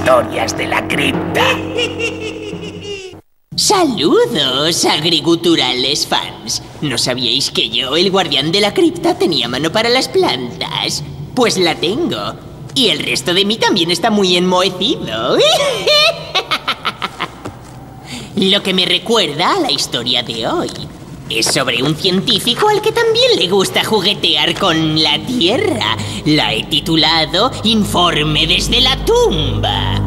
historias de la cripta. Saludos, agriculturales fans. ¿No sabíais que yo, el guardián de la cripta, tenía mano para las plantas? Pues la tengo. Y el resto de mí también está muy enmohecido. Lo que me recuerda a la historia de hoy. Es sobre un científico al que también le gusta juguetear con la Tierra. La he titulado Informe desde la tumba.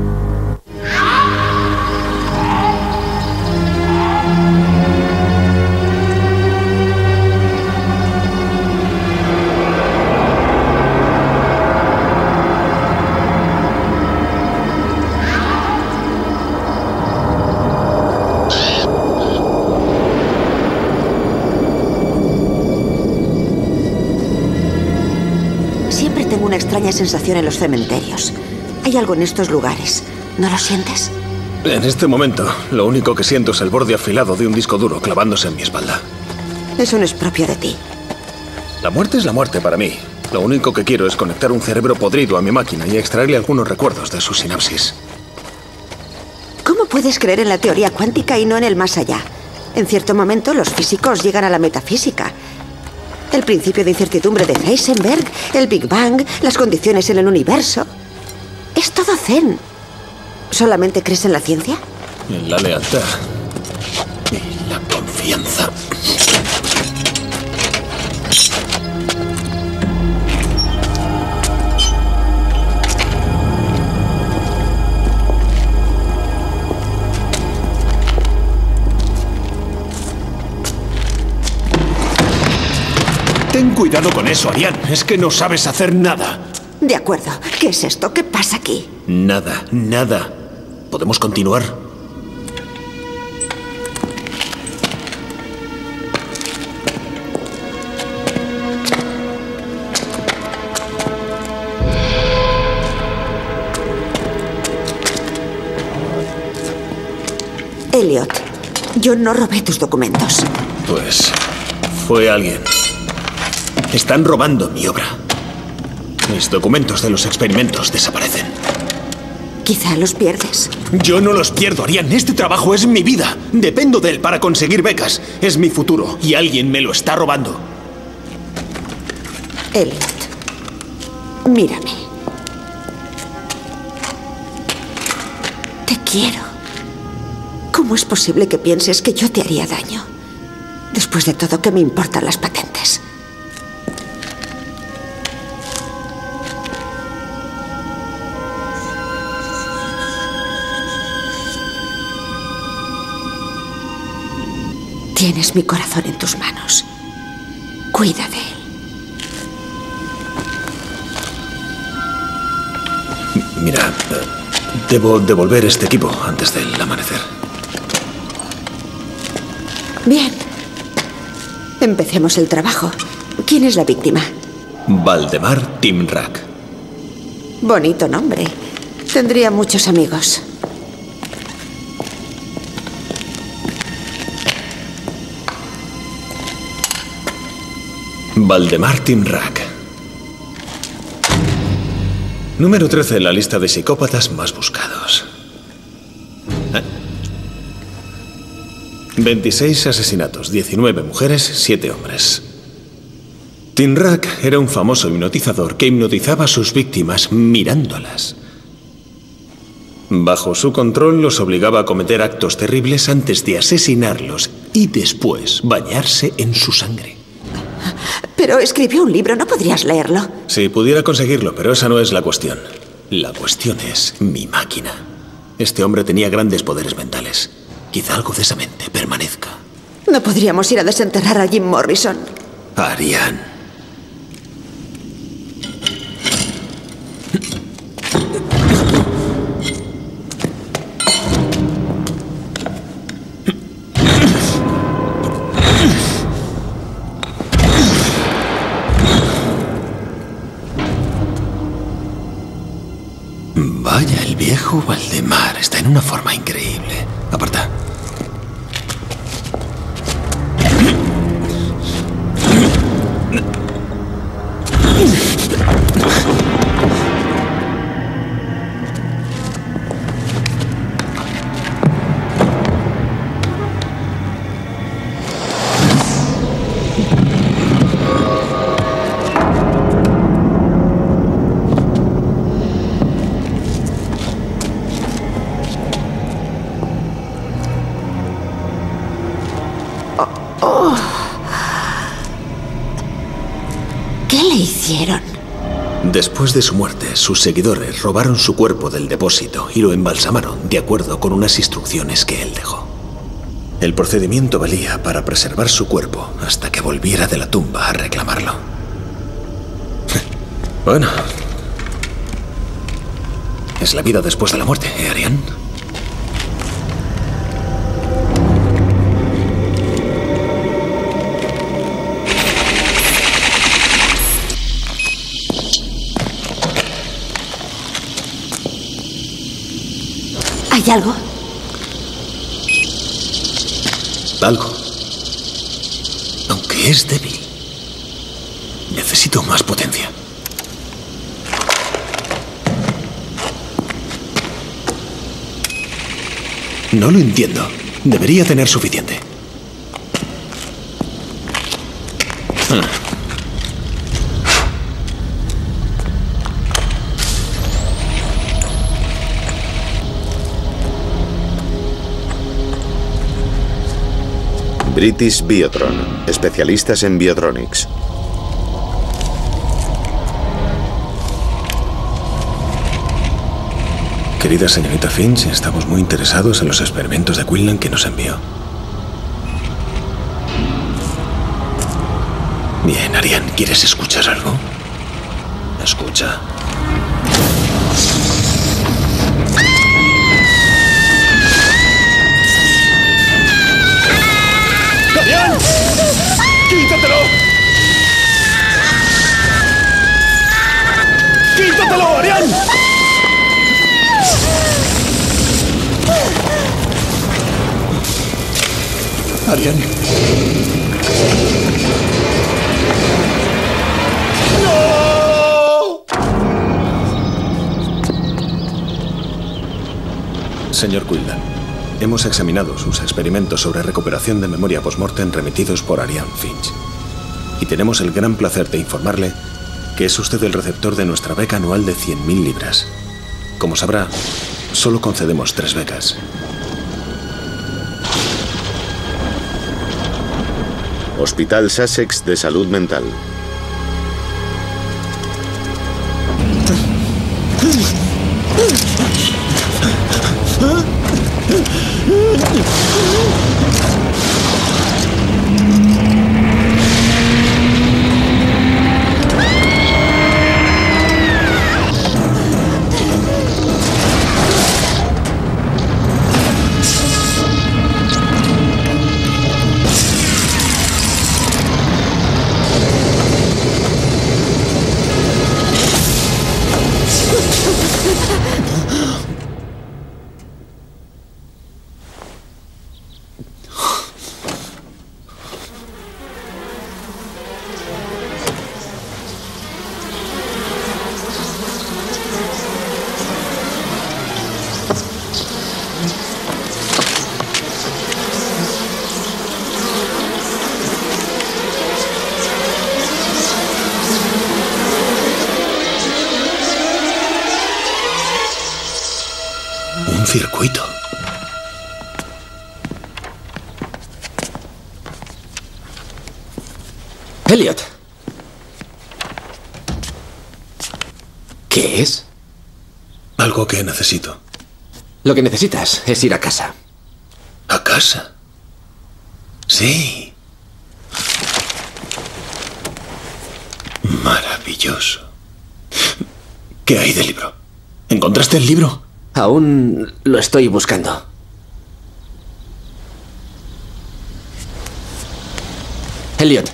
Tengo una extraña sensación en los cementerios. Hay algo en estos lugares. ¿No lo sientes? En este momento, lo único que siento es el borde afilado de un disco duro clavándose en mi espalda. Eso no es propio de ti. La muerte es la muerte para mí. Lo único que quiero es conectar un cerebro podrido a mi máquina y extraerle algunos recuerdos de su sinapsis. ¿Cómo puedes creer en la teoría cuántica y no en el más allá? En cierto momento, los físicos llegan a la metafísica. El principio de incertidumbre de Heisenberg, el Big Bang, las condiciones en el universo. Es todo zen. ¿Solamente crees en la ciencia? En la lealtad y la confianza. Ten cuidado con eso, Ariane. Es que no sabes hacer nada. De acuerdo. ¿Qué es esto? ¿Qué pasa aquí? Nada, nada. ¿Podemos continuar? Elliot, yo no robé tus documentos. Pues fue alguien. Están robando mi obra. Mis documentos de los experimentos desaparecen. Quizá los pierdes. Yo no los pierdo, Ariane. Este trabajo es mi vida. Dependo de él para conseguir becas. Es mi futuro y alguien me lo está robando. Elliot, mírame. Te quiero. ¿Cómo es posible que pienses que yo te haría daño? Después de todo, ¿qué me importan las patentes? Tienes mi corazón en tus manos. Cuida de él. Mira, debo devolver este equipo antes del amanecer. Bien. Empecemos el trabajo. ¿Quién es la víctima? Valdemar Timrak. Bonito nombre. Tendría muchos amigos. Valdemar Timrak. Número 13 en la lista de psicópatas más buscados. 26 asesinatos, 19 mujeres, 7 hombres. Timrak era un famoso hipnotizador que hipnotizaba a sus víctimas mirándolas. Bajo su control los obligaba a cometer actos terribles antes de asesinarlos y después bañarse en su sangre. Pero escribió un libro, ¿no podrías leerlo? Si pudiera conseguirlo, pero esa no es la cuestión. La cuestión es mi máquina. Este hombre tenía grandes poderes mentales. Quizá algo de esa mente permanezca. No podríamos ir a desenterrar a Jim Morrison. Ariane. Vaya, el viejo Valdemar está en una forma increíble. Aparta. Oh. ¿Qué le hicieron? Después de su muerte, sus seguidores robaron su cuerpo del depósito y lo embalsamaron de acuerdo con unas instrucciones que él dejó. El procedimiento valía para preservar su cuerpo hasta que volviera de la tumba a reclamarlo. Bueno, es la vida después de la muerte, ¿eh, Ariane? ¿Hay algo? Algo. Aunque es débil. Necesito más potencia. No lo entiendo. Debería tener suficiente. British Biotron, especialistas en biotronics. Querida señorita Finch, estamos muy interesados en los experimentos de Quinlan que nos envió. Bien, Ariane, ¿quieres escuchar algo? Escucha. ¡Ariane! ¡Quítatelo! ¡Quítatelo, Ariane! Ariane. ¡No! Señor Quinlan, hemos examinado sus experimentos sobre recuperación de memoria post-mortem remitidos por Ariane Finch. Y tenemos el gran placer de informarle que es usted el receptor de nuestra beca anual de 100.000 libras. Como sabrá, solo concedemos 3 becas. Hospital Sussex de Salud Mental. Un circuito. Elliot. ¿Qué es? Algo que necesito. Lo que necesitas es ir a casa. ¿A casa? Sí. Maravilloso. ¿Qué hay del libro? ¿Encontraste el libro? Aún lo estoy buscando. Elliot.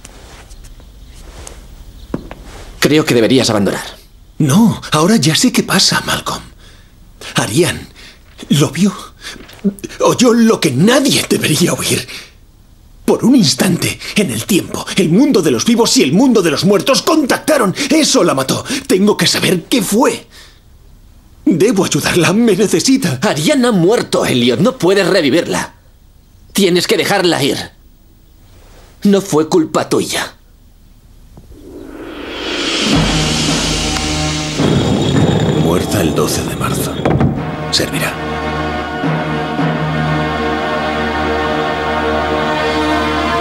Creo que deberías abandonar. No, ahora ya sé qué pasa, Malcolm. Ariane lo vio. Oyó lo que nadie debería oír. Por un instante, en el tiempo, el mundo de los vivos y el mundo de los muertos contactaron. Eso la mató. Tengo que saber qué fue. Debo ayudarla. Me necesita. Ariane ha muerto, Elliot. No puedes revivirla. Tienes que dejarla ir. No fue culpa tuya. Muerta el 12 de marzo. Servirá.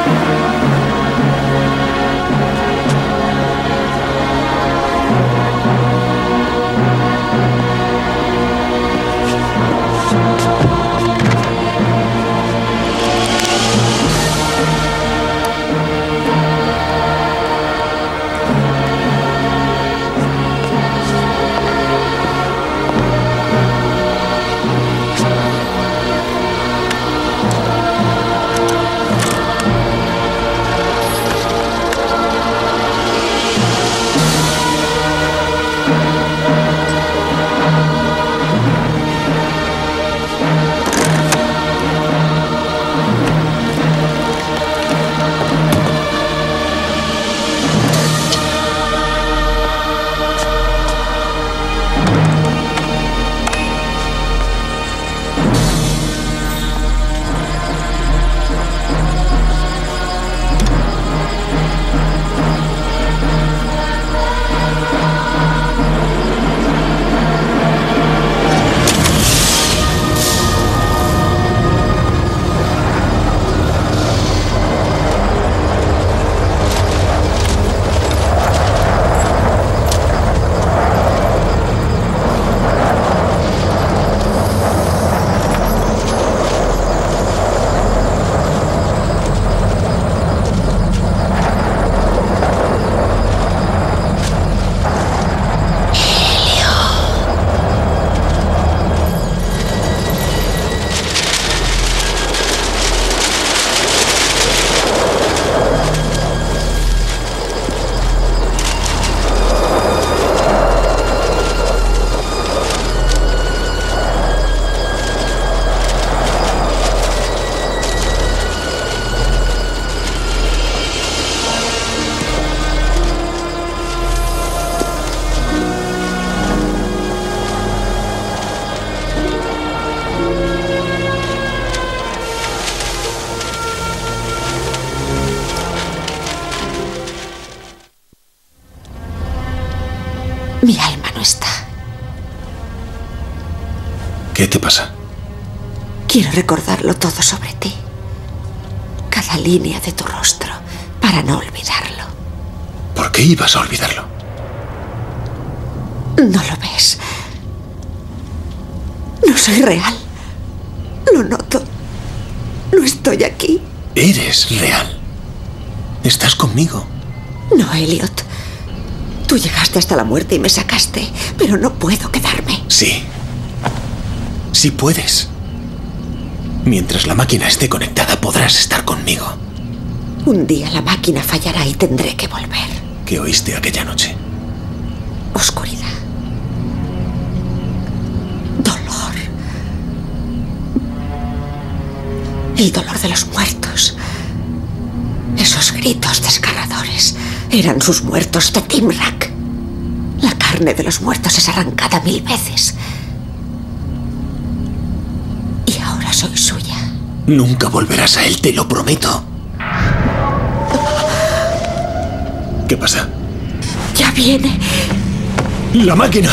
Mi alma no está. ¿Qué te pasa? Quiero recordarlo todo sobre ti. Cada línea de tu rostro, para no olvidarlo. ¿Por qué ibas a olvidarlo? ¿No lo ves? No soy real. Lo noto. No estoy aquí. Eres real. Estás conmigo. No, Elliot. Tú llegaste hasta la muerte y me sacaste, pero no puedo quedarme. Sí. Sí puedes. Mientras la máquina esté conectada, podrás estar conmigo. Un día la máquina fallará y tendré que volver. ¿Qué oíste aquella noche? Oscuridad. Dolor. El dolor de los muertos. Esos gritos desgarradores eran sus muertos de Timrak. La carne de los muertos es arrancada 1000 veces. Y ahora soy suya. Nunca volverás a él, te lo prometo. ¿Qué pasa? Ya viene. ¡La máquina!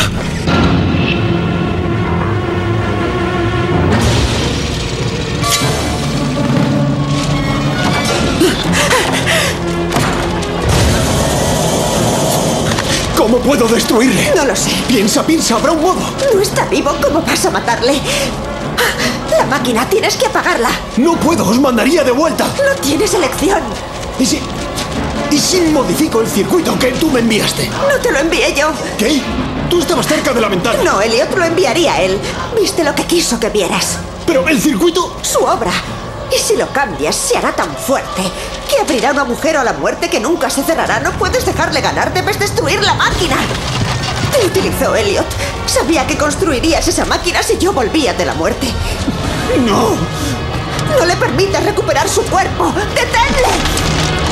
¿Cómo puedo destruirle? No lo sé. Piensa, habrá un modo. No está vivo, ¿cómo vas a matarle? La máquina, tienes que apagarla. No puedo, os mandaría de vuelta. No tienes elección. ¿Y si modifico el circuito que tú me enviaste? No te lo envié yo. ¿Qué? Tú estabas cerca de la ventana. No, Elliot, lo enviaría él. Viste lo que quiso que vieras. Pero el circuito... Su obra. Y si lo cambias, se hará tan fuerte que abrirá un agujero a la muerte que nunca se cerrará. No puedes dejarle ganar, debes destruir la máquina. Te utilizó, Elliot. Sabía que construirías esa máquina si yo volvía de la muerte. ¡No! No le permitas recuperar su cuerpo. ¡Deténle!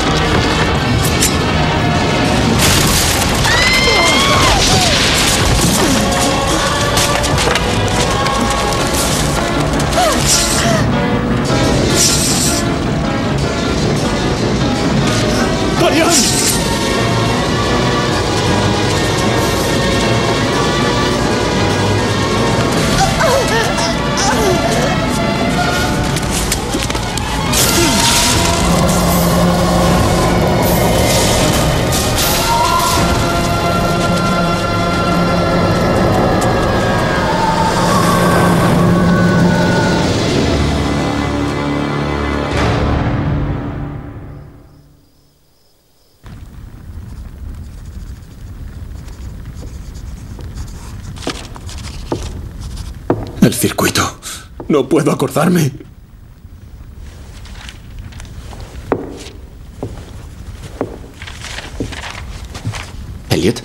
¡Arián! El circuito. No puedo acordarme. ¿Elliot?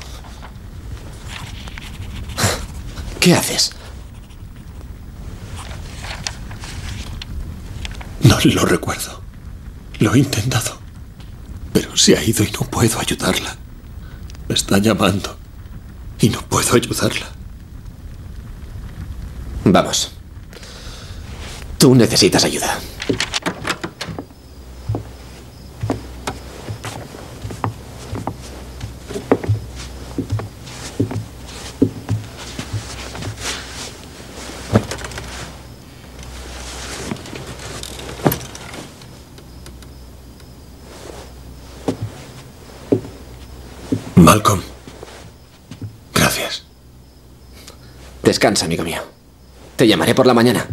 ¿Qué haces? No lo recuerdo. Lo he intentado. Pero se ha ido y no puedo ayudarla. Me está llamando. Y no puedo ayudarla. Vamos. Tú necesitas ayuda. Malcolm. Gracias. Descansa, amigo mío. Te llamaré por la mañana.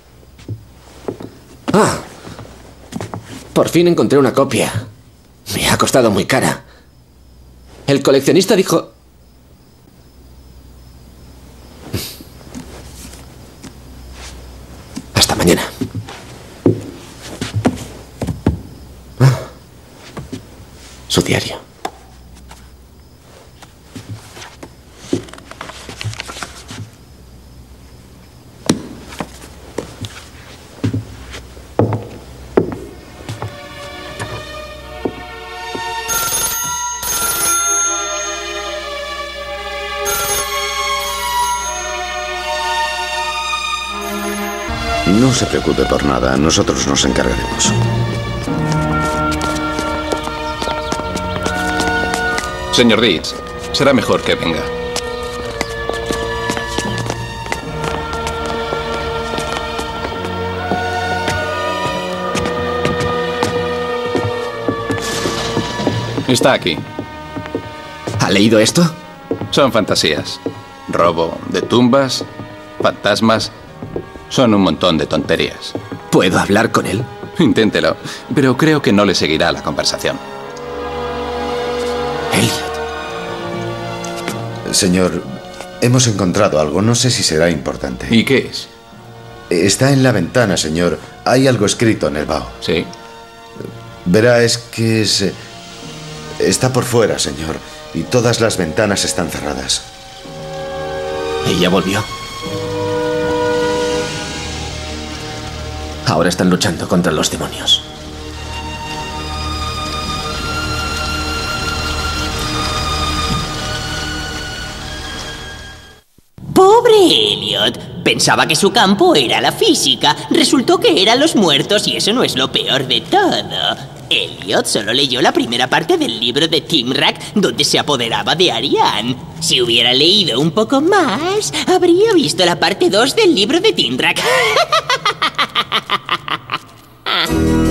Ah. Por fin encontré una copia. Me ha costado muy cara. El coleccionista dijo... Hasta mañana. Ah. Su diario. No se preocupe por nada, nosotros nos encargaremos. Señor Deeds, será mejor que venga. Está aquí. ¿Ha leído esto? Son fantasías. Robo de tumbas, fantasmas. Son un montón de tonterías. ¿Puedo hablar con él? Inténtelo, pero creo que no le seguirá la conversación. Elliot. Señor, hemos encontrado algo. No sé si será importante. ¿Y qué es? Está en la ventana, señor. Hay algo escrito en el vaho. Sí. Verá, es que está por fuera, señor. Y todas las ventanas están cerradas. Ella volvió. Ahora están luchando contra los demonios. ¡Pobre Elliot! Pensaba que su campo era la física. Resultó que eran los muertos y eso no es lo peor de todo. Elliot solo leyó la primera parte del libro de Timrak donde se apoderaba de Ariane. Si hubiera leído un poco más, habría visto la parte 2 del libro de Timrak.